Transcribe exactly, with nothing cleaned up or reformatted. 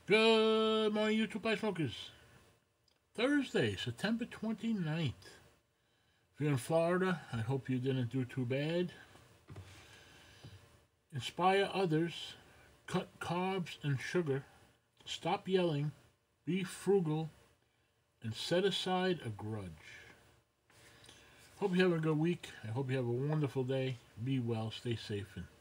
Good morning, YouTube Pie Smokers. Thursday, September twenty-ninth. If you're in Florida, I hope you didn't do too bad. Inspire others. Cut carbs and sugar. Stop yelling. Be frugal. And set aside a grudge. Hope you have a good week. I hope you have a wonderful day. Be well, stay safe, and